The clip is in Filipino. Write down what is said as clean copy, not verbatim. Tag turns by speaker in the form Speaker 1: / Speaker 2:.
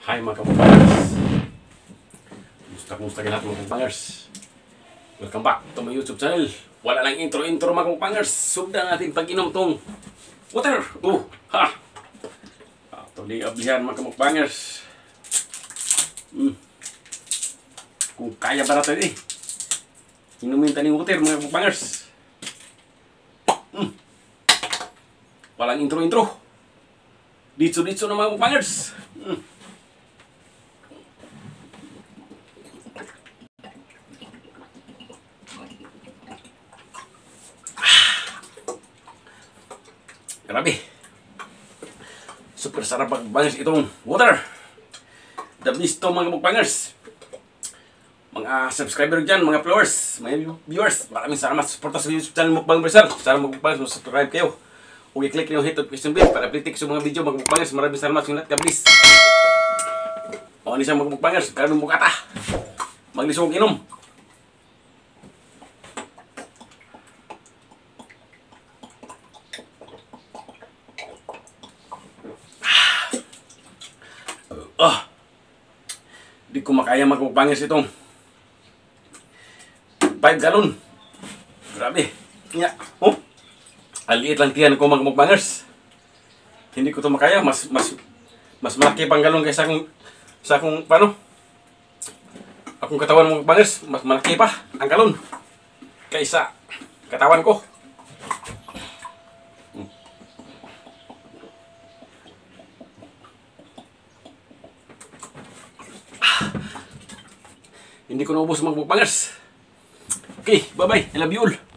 Speaker 1: Hi mga kabukbangers. Kumusta lahat mga kabukbangers? Welcome back to my YouTube channel. Wala lang intro mga kabukbangers. Subda natin pag-inom tong water. Ha! Tuloy ablihan mga kabukbangers. Kung kaya ba natin inumin tayo ng water mga kabukbangers. Walang intro. Ditso na mga kabukbangers. Grabe. Super sarap magbangers itong water. The best to mga kabukbangers. Mga subscriber dyan, mga followers, mga viewers, maraming salamat sa suporta sa YouTube channel Mukbang Brazil. Sana magbukbangers, subscribe kayo. Huwag i-click yung hit notification bell para update sa mga video mga kabukbangers. Maraming salamat sa inyo lahat. Please. O ni sa mga kabukbangers, karon bukata. Maglisong inom. Di ko makaya mga kabukbangers itong 5 galon. Grabe. Kaya, aliit lang tiyan ko mga kabukbangers. Hindi ko to makaya. Mas malaki pang galon kaysa akong akong katawan mga kabukbangers. Mas malaki pa ang galon kaysa katawan ko. Hindi ko naubos mga kabukbangers. Okay, bye-bye. I love you all.